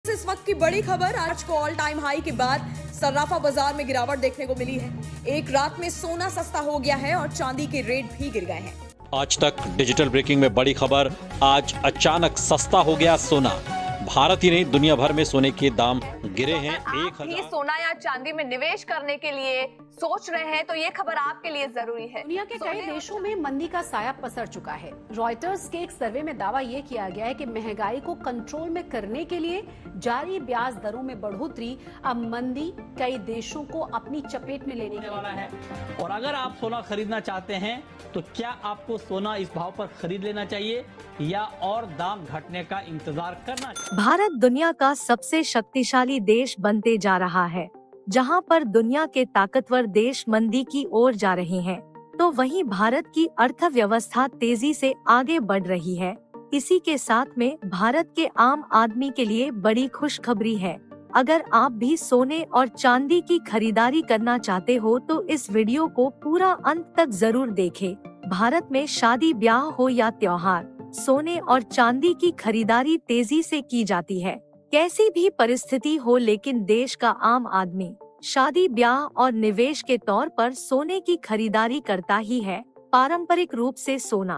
इस वक्त की बड़ी खबर, आज को ऑल टाइम हाई के बाद सर्राफा बाजार में गिरावट देखने को मिली है। एक रात में सोना सस्ता हो गया है और चांदी के रेट भी गिर गए हैं। आज तक डिजिटल ब्रेकिंग में बड़ी खबर, आज अचानक सस्ता हो गया सोना। भारत ही नहीं, दुनिया भर में सोने के दाम गिरे हैं। आप भी सोना या चांदी में निवेश करने के लिए सोच रहे हैं तो ये खबर आपके लिए जरूरी है। दुनिया के कई देशों में मंदी का साया पसर चुका है। रॉयटर्स के एक सर्वे में दावा ये किया गया है कि महंगाई को कंट्रोल में करने के लिए जारी ब्याज दरों में बढ़ोतरी अब मंदी कई देशों को अपनी चपेट में लेने वाला है। और अगर आप सोना खरीदना चाहते हैं तो क्या आपको सोना इस भाव पर खरीद लेना चाहिए या और दाम घटने का इंतजार करना चाहिए? भारत दुनिया का सबसे शक्तिशाली देश बनते जा रहा है। जहां पर दुनिया के ताकतवर देश मंदी की ओर जा रहे हैं, तो वहीं भारत की अर्थव्यवस्था तेजी से आगे बढ़ रही है। इसी के साथ में भारत के आम आदमी के लिए बड़ी खुशखबरी है। अगर आप भी सोने और चांदी की खरीदारी करना चाहते हो तो इस वीडियो को पूरा अंत तक जरूर देखें। भारत में शादी ब्याह हो या त्योहार, सोने और चांदी की खरीदारी तेजी से की जाती है। कैसी भी परिस्थिति हो, लेकिन देश का आम आदमी शादी ब्याह और निवेश के तौर पर सोने की खरीदारी करता ही है। पारंपरिक रूप से सोना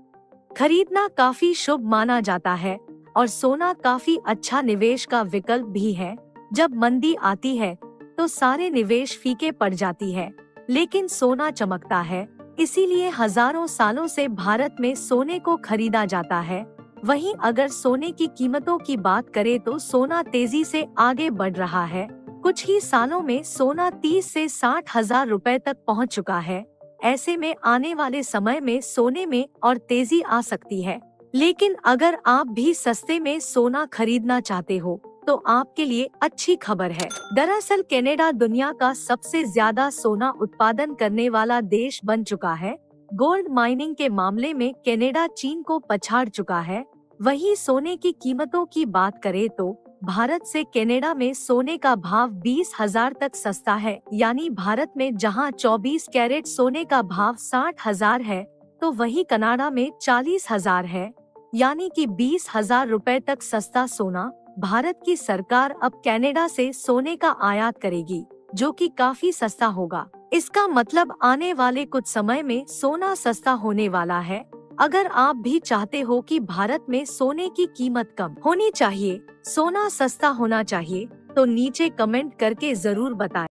खरीदना काफी शुभ माना जाता है और सोना काफी अच्छा निवेश का विकल्प भी है। जब मंदी आती है तो सारे निवेश फीके पड़ जाती है, लेकिन सोना चमकता है। इसीलिए हजारों सालों से भारत में सोने को खरीदा जाता है। वहीं अगर सोने की कीमतों की बात करें तो सोना तेजी से आगे बढ़ रहा है। कुछ ही सालों में सोना 30 से 60 हजार रुपए तक पहुंच चुका है। ऐसे में आने वाले समय में सोने में और तेजी आ सकती है। लेकिन अगर आप भी सस्ते में सोना खरीदना चाहते हो तो आपके लिए अच्छी खबर है। दरअसल कनाडा दुनिया का सबसे ज्यादा सोना उत्पादन करने वाला देश बन चुका है। गोल्ड माइनिंग के मामले में कनाडा चीन को पछाड़ चुका है। वहीं सोने की कीमतों की बात करें तो भारत से कनाडा में सोने का भाव 20,000 तक सस्ता है। यानी भारत में जहां 24 कैरेट सोने का भाव 60,000 है, तो वहीं कनाडा में 40,000 है। यानी कि 20,000 रुपए तक सस्ता सोना। भारत की सरकार अब कनाडा से सोने का आयात करेगी, जो कि काफी सस्ता होगा। इसका मतलब आने वाले कुछ समय में सोना सस्ता होने वाला है। अगर आप भी चाहते हो कि भारत में सोने की कीमत कम होनी चाहिए, सोना सस्ता होना चाहिए, तो नीचे कमेंट करके जरूर बताएं।